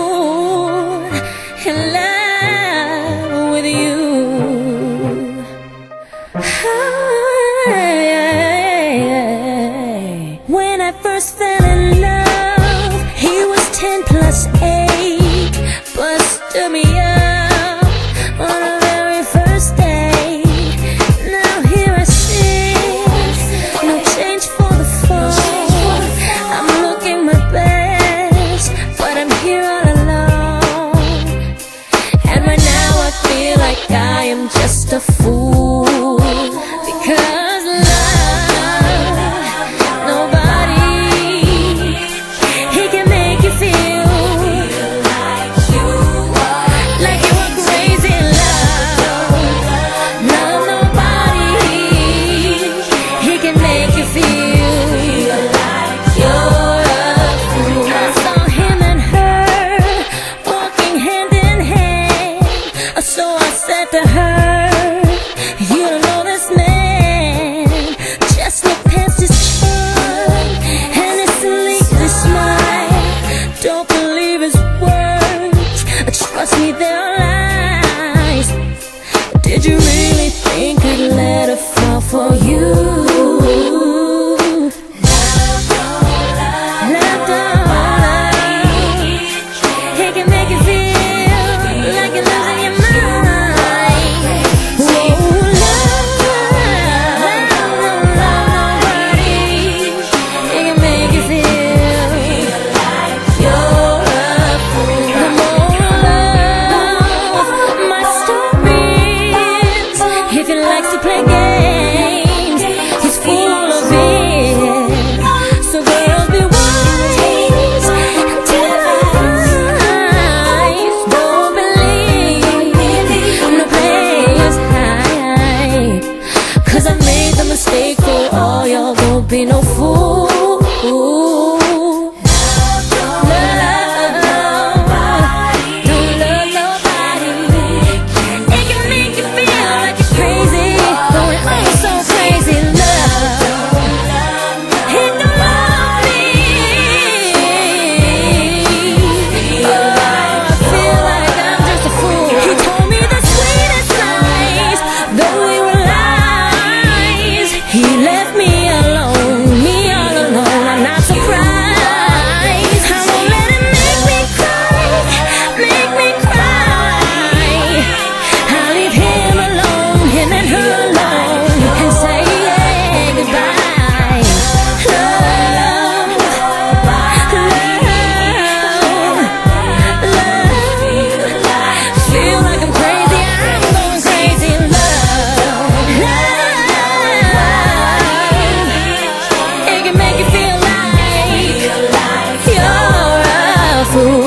in love with you. When I first fell in love, he was 10 plus 8, busted me up on our very first day. Now here I sit, no change for the fall. I'm looking my best, but I'm here all alone. And right now I feel like I am just a fool, because love, nobody, he can make you feel like you were crazy in love. Love, nobody, he can make you feel like you're a fool. I saw him and her walking hand in hand, so I said to her, you don't know this man, just look past his charm and his sleepy smile. Don't believe his words, trust me, they're lies. Did you really think I'd let her fall for you? Love don't lie. He can make you feel like you're losing your mind. Whoa, love, nobody, he can make you feel like you're a fool. The moral of my story is, if he likes to play games, he's full of it. So girls, be wise and wise. Don't believe no players hide, 'cause I made the mistake. For all y'all, don't be no fool. Love nobody. It can make you feel like you're crazy, going oh so crazy. Love, it don't love me. Oh, I feel like I'm just a fool. He told me the sweetest lies, though we were lies. He left me alone, all alone. I'm not surprised. I won't let him make me cry, make me cry. I'll leave him alone, him and her alone, and say goodbye. Love, feel like I'm crazy, I'm going crazy. Love, it can make you feel like you're a fool.